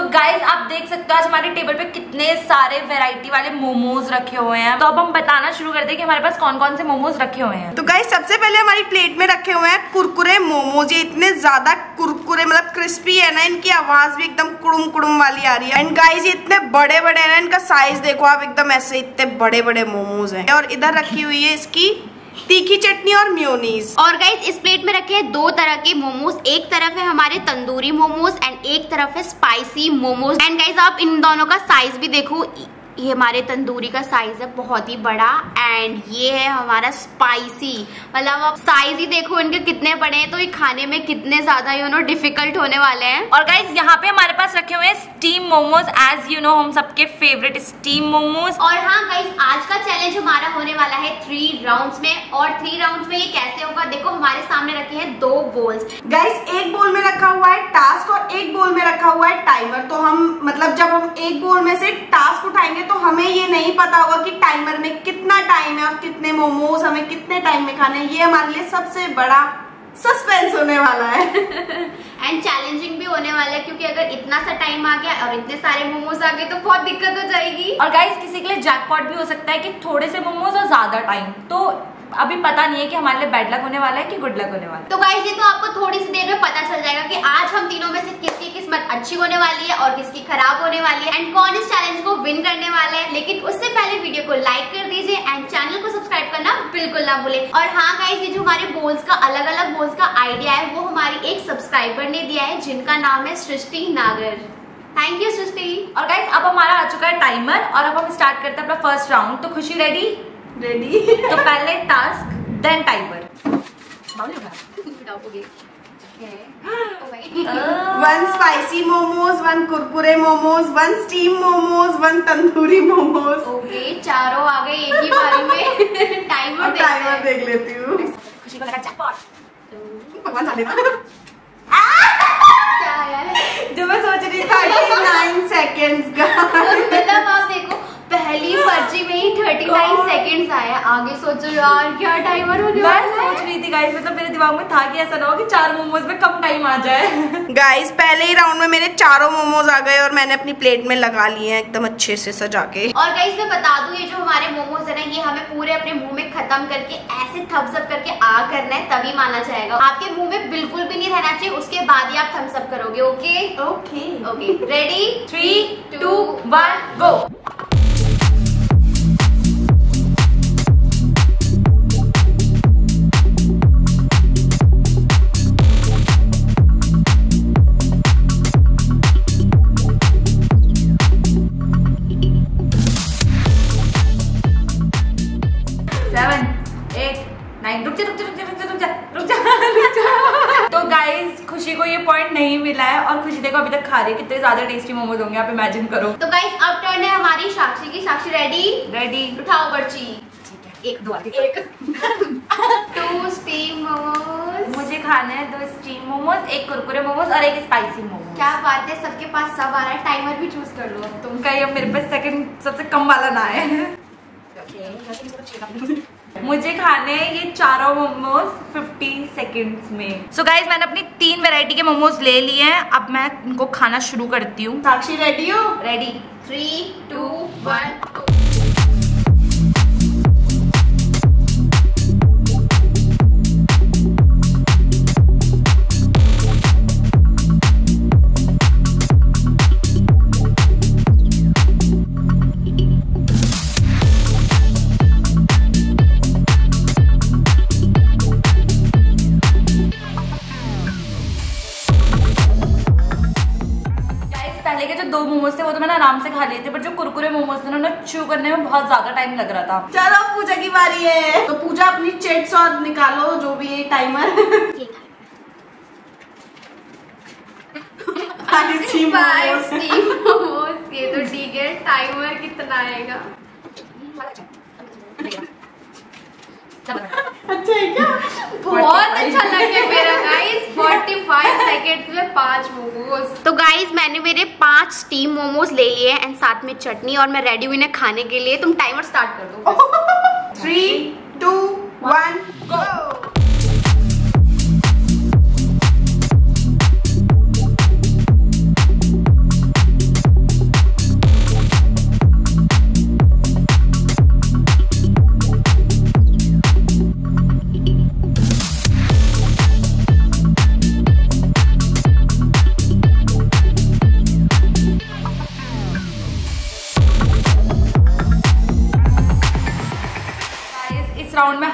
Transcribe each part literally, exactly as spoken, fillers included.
तो गाइज आप देख सकते हो आज हमारे टेबल पे कितने सारे वैरायटी वाले मोमोज रखे हुए हैं। तो अब हम बताना शुरू करते हैं कि हमारे पास कौन कौन से मोमोज रखे हुए हैं। तो गाइज सबसे पहले हमारी प्लेट में रखे हुए हैं कुरकुरे मोमोज। ये इतने ज्यादा कुरकुरे मतलब क्रिस्पी है ना, इनकी आवाज भी एकदम कुड़ुम कुड़ुम वाली आ रही है। एंड गाइज ये इतने बड़े बड़े है ना, इनका साइज देखो आप, एकदम ऐसे इतने बड़े बड़े मोमोज हैं। और इधर रखी हुई है इसकी तीखी चटनी और मेयोनीज। और गाइस इस प्लेट में रखे हैं दो तरह के मोमोज। एक तरफ है हमारे तंदूरी मोमोज एंड एक तरफ है स्पाइसी मोमोज। एंड गाइस आप इन दोनों का साइज भी देखो, ये हमारे तंदूरी का साइज है बहुत ही बड़ा एंड ये है हमारा स्पाइसी। मतलब आप साइज ही देखो इनके कितने बड़े हैं, तो ये खाने में कितने ज्यादा यू नो डिफिकल्ट होने वाले हैं। और गाइज यहाँ पे हमारे पास रखे हुए हैं steam momos, as you know हम सबके फेवरेट स्टीम मोमोज। और हाँ गाइज आज का चैलेंज हमारा होने वाला है थ्री राउंड्स में। और थ्री राउंड्स में ये कैसे होगा, देखो हमारे सामने रखे हैं दो बोल्स। गाइज एक बोल में रखा हुआ है टास्क और एक बोल में रखा हुआ है टाइमर। तो हम मतलब जब हम एक बोल में से टास्क उठाएंगे तो हमें ये नहीं पता होगा कि टाइमर में कितना टाइम है और कितने मोमोज हमें कितने टाइम में खाने हैं। ये हमारे लिए सबसे बड़ा सस्पेंस होने वाला है एंड चैलेंजिंग भी होने वाला है, क्योंकि अगर इतना सा टाइम आ गया और इतने सारे मोमोज आ गए तो बहुत दिक्कत हो जाएगी। और गाइस किसी के लिए जैकपॉट भी हो सकता है कि थोड़े से मोमोज और ज्यादा टाइम। तो अभी पता नहीं है कि हमारे लिए बैड लक होने वाला है कि गुड लक होने वाला है। तो गाइस ये तो आपको थोड़ी सी देर में पता चल जाएगा कि आज हम तीनों में से किसकी किस्मत अच्छी होने वाली है और किसकी खराब होने वाली है एंड कौन इस चैलेंज को विन करने वाला है। लेकिन उससे पहले वीडियो को लाइक कर दीजिए एंड चैनल को सब्सक्राइब करना बिल्कुल ना भूले। और हाँ गाइस ये जो हमारे बोल्स का अलग अलग बोल्स का आइडिया है वो हमारी एक सब्सक्राइबर ने दिया है, जिनका नाम है सृष्टि नागर। Thank you Srishti. और गाइस अब हमारा आ चुका है टाइमर और अब हम स्टार्ट करते हैं अपना फर्स्ट राउंड। तो खुशी रेडी? रेडी। तो पहले task then timer. One spicy momos, one Kurkure momos, one steam momos, one tandoori momos. Okay चारों आ गए एक ही बारी में। टाइमर टाइमर देख लेती हूँ। खुशी को लगा जैकपॉट। भगवान जाने क्या है जो मैं सोच रही थी उनतालीस सेकंड्स का। मतलब आप देखो पहली पर्ची में ही उनतालीस सेकंड्स आया। आगे सोचो यार क्या टाइमर होने वाला है। मैं सोच रही थी गाइस, मतलब मेरे दिमाग में था कि ऐसा ना हो कि चार मोमोज में कम टाइम आ जाए। गाइस पहले ही राउंड में मेरे चारों मोमोज आ गए और मैंने अपनी प्लेट में लगा लिए हैं एकदम अच्छे से सजा के। और गाइस मैं बता दूं ये जो हमारे मोमोज है ना, ये हमें पूरे अपने मुंह में खत्म करके ऐसे थम्स अप करके आ करना है तभी माना जाएगा। आपके मुंह में बिल्कुल भी नहीं रहना चाहिए, उसके बाद ही आप थम्स अप करोगे। Okay okay okay ready? Three two one go. Seven eight nine रुक जा रुक जा रुक जा रुक जा रुक जा रुक जा। तो गाइस खुशी को ये पॉइंट नहीं मिला है और खुशी देखो अभी तक खा रही है। कितने ज्यादा टेस्टी मोमोज होंगे आप इमेजिन करो। तो गाइस अब टर्न है हमारी साक्षी की। साक्षी रेडी? रेडी। उठाओ पर्ची। ठीक है एक दो आगे एक टू स्टीम मोमोज। मुझे खाना है दो स्टीम मोमोज, एक कुरकुरे मोमोज और एक स्पाइसी मोमोज। क्या बात है, सबके पास सब आ रहा है। टाइमर भी चूज कर लो तुम। तुम कहीं अब मेरे पास सेकंड सबसे कम वाला ना है। मुझे खाने हैं ये चारों मोमोज पचास सेकंड्स में। सो so गाइज मैंने अपनी तीन वैरायटी के मोमोज ले लिए हैं, अब मैं इनको खाना शुरू करती हूँ। साक्षी रेडी हो? रेडी। Three two one. पहले के जो दो मोमोज थे वो तो मैंने आराम से खा लिए थे, बट जो कुरकुरे मोमोज थे ना उन्हें च्यू करने में बहुत ज्यादा टाइम लग रहा था। चलो पूजा की बारी है। तो पूजा अपनी चिट्स और निकालो जो भी है टाइमर। ये तो ठीक है। टाइमर कितना आएगा? अच्छा है क्या? बहुत अच्छा लगे मेरा गाइस। पैंतालीस सेकंड्स में पांच मोमोज। तो गाइस मैंने मेरे पांच स्टीम मोमोज ले लिए एंड साथ में चटनी और मैं रेडी हुई इन्हें खाने के लिए। तुम टाइमर स्टार्ट कर दो। Three two one go.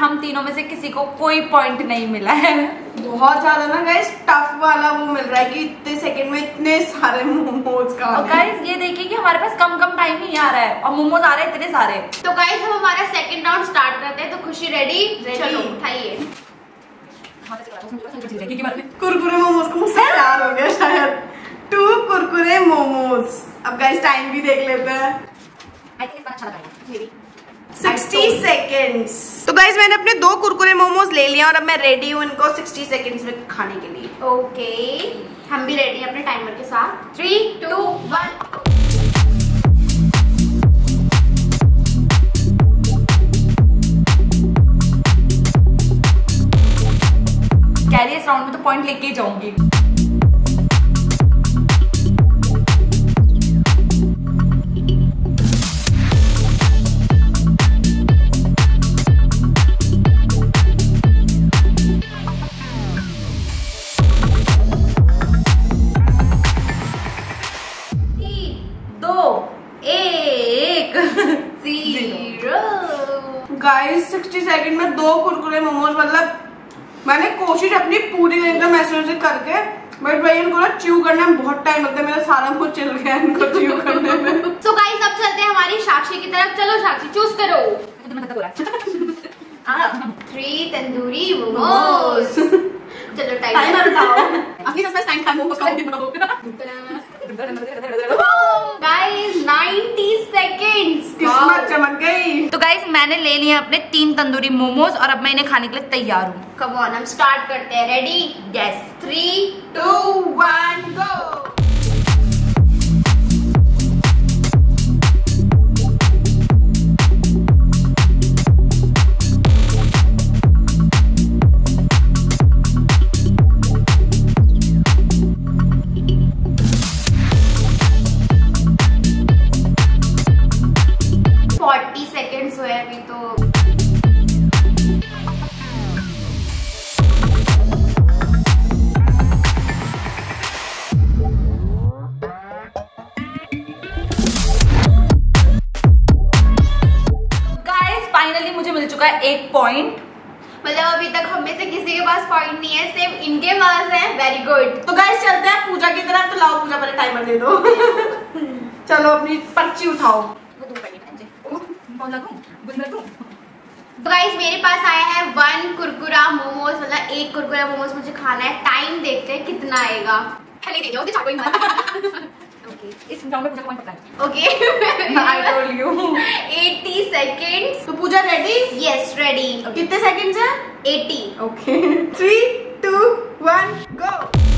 हम तीनों में से किसी को कोई पॉइंट नहीं मिला है। बहुत ज्यादा ना गाइस टफ वाला वो मिल रहा है कि इतने सेकंड में इतने सारे मोमोज का। और गाइस ये देखिए कि हमारे पास कम कम टाइम ही आ रहा है और मोमोज आ रहे हैं इतने सारे। तो गाइस हम हमारा सेकंड राउंड स्टार्ट करते हैं। तो खुशी रेडी? चलो उठाइए। कुरकुरे मोमोज को मुझसे प्यार हो गया शायद। टू कुरकुरे मोमोज। अब गाइस टाइम भी देख लेते हैं। आई थिंक अच्छा लगा सिक्सटी सेकेंड्स। तो गाइस मैंने अपने दो कुरकुरे मोमोज ले लिए और अब मैं रेडी हूँ इनको सिक्सटी सेकेंड्स में खाने के लिए। ओके हम भी रेडी हैं अपने टाइमर के साथ। Three two one. कैरी इस राउंड में तो पॉइंट लेके ही जाऊंगी। गाइस सिक्सटी सेकंड में दो कुरकुरे मोमोज, मतलब मैंने कोशिश अपनी पूरी एकदम ऐसे ऐसे करके, बट भाई इनको ना च्यू करने में बहुत टाइम लगता है। मेरा सारा मुंह चिल गया इनको च्यू करने में। सो गाइस अब चलते हैं हमारी साक्षी की तरफ। चलो साक्षी चूज करो। थ्री तंदूरी मोमोज। चलो टाइमर बताओ। अपनी सबसे टाइम का मोमोज गाइस नाइंटी सेकंड्स। किस्मत चमक गई। तो गाइस मैंने ले लिए अपने तीन तंदूरी मोमोज और अब मैं इन्हें खाने के लिए तैयार हूँ। कम ऑन हम स्टार्ट करते हैं। Ready? Yes. Three two one go. Forty seconds हुए अभी तो। गाइस फाइनली मुझे मिल चुका है एक पॉइंट। मतलब अभी तक हम में से किसी के पास पॉइंट नहीं है, सिर्फ इनके पास है। Very good. तो गाइस चलते हैं पूजा की तरफ। तो लाओ पूजा, पहले टाइमर दे दो। चलो अपनी पर्ची उठाओ। तो गाइस मेरे पास आया है वन कुरकुरा मोमोज, मतलब एक कुरकुरा मोमोज मुझे खाना है। टाइम देखते हैं कितना आएगा। पहले दे दो कि चाकू ही मत। ओके इस राउंड में पूजा पॉइंट पकड़ा है। Okay I told you. Eighty seconds. तो पूजा रेडी? Yes ready. कितने सेकंड्स है? Eighty. Okay three two one go.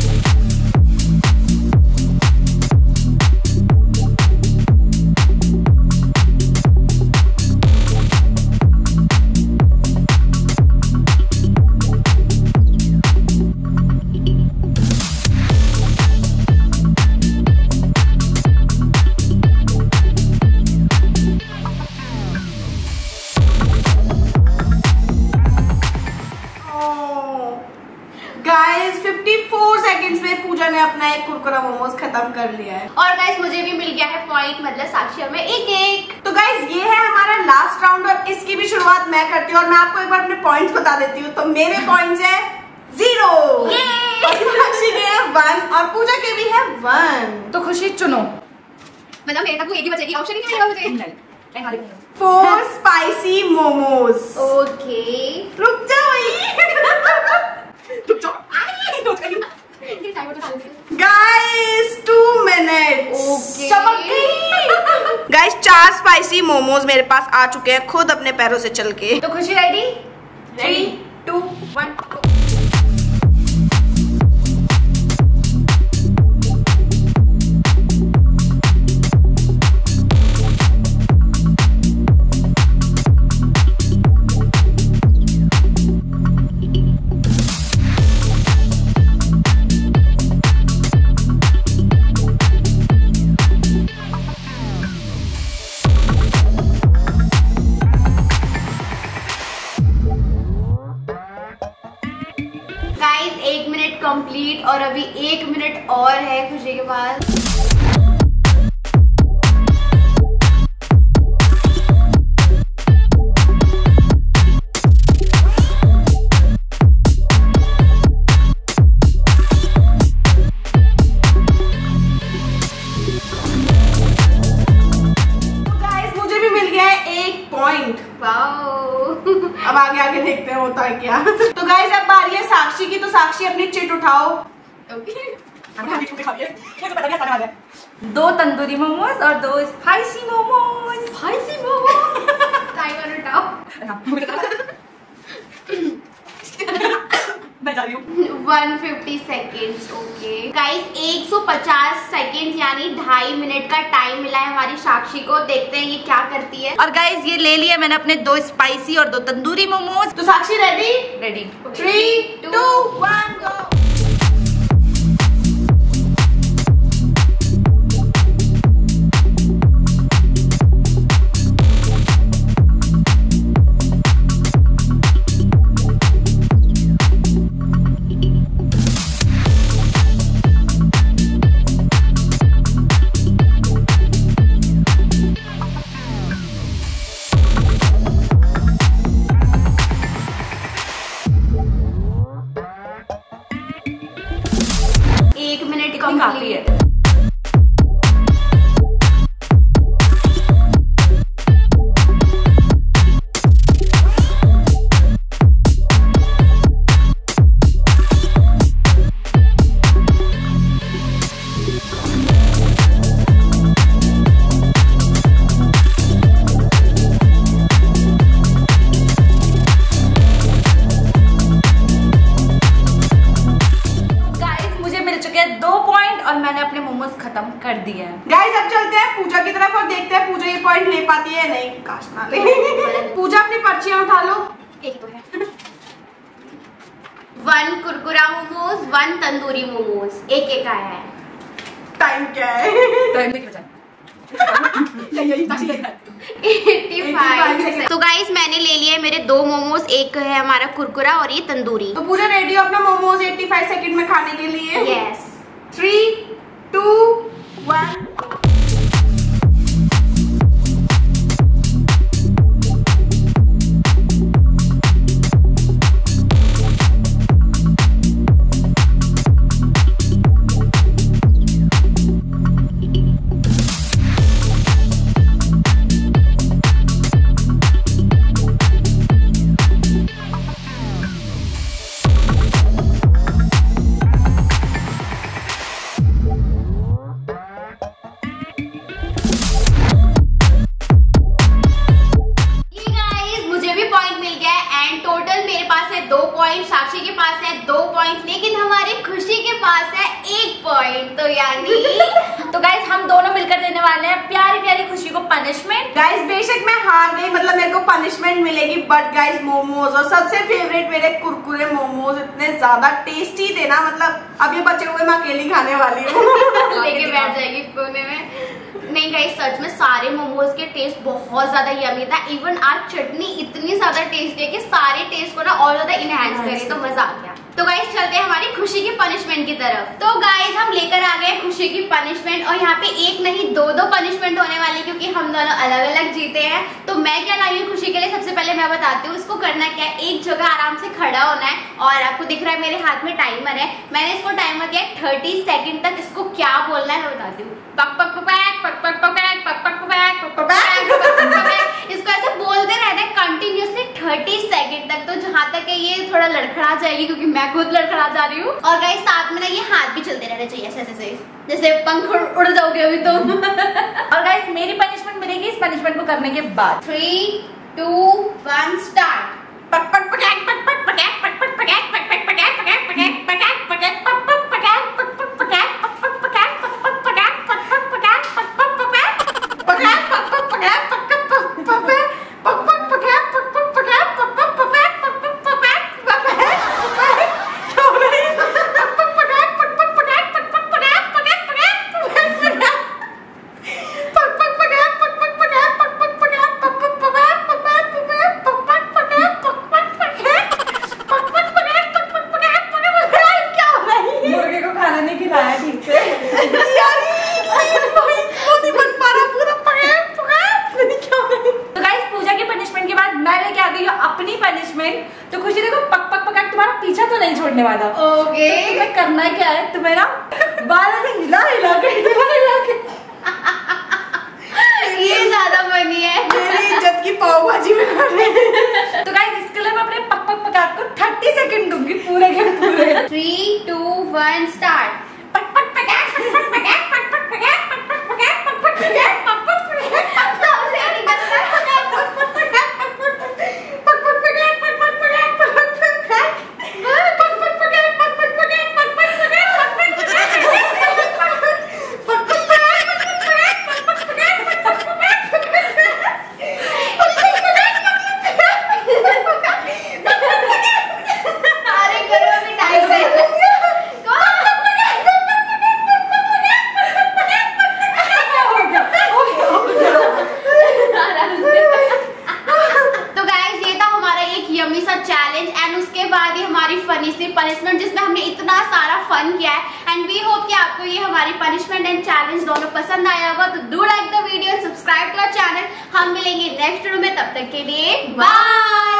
Guys fifty four seconds में पूजा ने अपना एक कुरकुरा मोमोज खत्म कर लिया है। और गाइस मुझे भी मिल गया है पॉइंट, मतलब साक्षी में एक एक। तो गाइस ये है हमारा लास्ट राउंड और इसकी भी शुरुआत मैं करती हूँ और मैं आपको एक बार अपने पॉइंट्स बता देती हूँ। तो मेरे पॉइंट्स है जीरो और साक्षी के है वन और पूजा के भी है वन। तो खुशी चुनो। मतलब मेरे तक वो एक ही बचेगी, ऑप्शन ही नहीं मिलेगा मुझे। Four spicy momos. ओके रुक जाओ गाइस टू मिनट्स। गाइस चार स्पाइसी मोमोज मेरे पास आ चुके हैं खुद अपने पैरों से चल के। तो Khushi ready? Three two one. एक मिनट कंप्लीट और अभी एक मिनट और है खुशी के पास। आगे आगे देखते हैं होता है क्या। तो गाइस अब बारी है साक्षी की, तो साक्षी अपनी चिट उठाओ। दो तंदूरी मोमोज और दो spicy momos. Spicy momos timer उठाओ। मैं जा रही हूँ। एक सौ पचास सेकेंड्स। ओके गाइस, एक सौ पचास सेकेंड्स यानी ढाई मिनट का टाइम मिला है हमारी साक्षी को। देखते हैं ये क्या करती है। और गाइस ये ले लिया मैंने अपने दो स्पाइसी और दो तंदूरी मोमोज। तो Sakshi ready? Ready. Three two one go. एक मिनट काफी है। दो पॉइंट और मैंने अपने मोमोज खत्म कर दिए हैं। गाइस अब चलते हैं पूजा की तरफ और देखते हैं पूजा ये पॉइंट ले पाती है नहीं। काश ना ले। पूजा अपनी पर्चियां उठा लो। एक तो है। वन कुरकुरा मोमोज, वन तंदूरी मोमोज, एक एक आया है। टाइम क्या है? टाइम देख बचा। तो गाइस मैंने ले लिए मेरे दो मोमोज, एक है हमारा कुरकुरा और ये तंदूरी। तो पूजा रेडी हो अपना मोमोज पचासी सेकंड में खाने के लिए? Yes. Three two one. Sakshi के पास है दो पॉइंट, लेकिन हमारी खुशी के पास है एक पॉइंट। तो यानी तो गाइस हम दोनों मिलकर देने वाले हैं प्यारी प्यारी खुशी को पनिशमेंट। गाइस बेशक मैं हार गई, मतलब मेरे को पनिशमेंट मिलेगी, बट गाइस मोमोज और सबसे फेवरेट मेरे कुरकुरे मोमोज इतने ज्यादा टेस्टी थे ना, मतलब अब ये बचे हुए मैं अकेली खाने वाली हूँ। लेके बैठ जाएगी कोने में। नहीं गाइस सच में सारे मोमोज के टेस्ट बहुत ज्यादा यमी था। इवन आज चटनी इतनी ज्यादा टेस्टी है कि सारे टेस्ट को ना और ज्यादा इनहेंस करे, तो मजा आ गया। तो गाइस चलते हैं हमारी खुशी की पनिशमेंट की तरफ। तो गाइस हम लेकर आ गए खुशी की पनिशमेंट, और यहाँ पे एक नहीं दो दो पनिशमेंट होने वाली, क्योंकि हम दोनों अलग अलग जीते हैं। तो मैं क्या लाई हूँ खुशी के लिए, सबसे पहले मैं बताती हूँ। इसको करना क्या है, एक जगह आराम से खड़ा होना है, और आपको दिख रहा है मेरे हाथ में टाइमर है। मैंने इसको टाइमर दिया थर्टी सेकेंड तक। इसको क्या बोलना है मैं बताती हूँ। पक पक पक पक पक पक पक पक पक पक। इसको ऐसे बोलते रहना है कंटिन्यूअसली थर्टी सेकेंड तक। तो जहां तक है ये थोड़ा लड़खड़ा जाएगी, क्योंकि मैं खुद लड़खड़ा जा रही हूँ। और गाइस साथ में ना ये हाथ भी चलते रहने चाहिए ऐसे ऐसे, जैसे पंख उड़ जाओगे अभी तो। और गाइस मेरी पनिशमेंट मिलेगी इस पनिशमेंट को करने के बाद। Three two one start. पक पक पक पक पक पक पक पक पक पक पक पक पक पक पक पक अपनी पनिशमेंट। तो खुशी देखो पक पक पक तुम्हारा पीछा तो नहीं छोड़ने वाला। ओके तो तुम्हें करना क्या है, तुम्हें ना बाल से हिला हिला के हिला हिला के ये ज्यादा बनी है। मेरी इज्जत की पाव भाजी बना रहे हैं। तो गाइस इसके लिए इतना सारा फन किया है एंड वी होप कि आपको ये हमारी पनिशमेंट एंड चैलेंज दोनों पसंद आया होगा। तो do like the video, subscribe to our channel. हम मिलेंगे नेक्स्ट वीडियो में, तब तक के लिए बाय।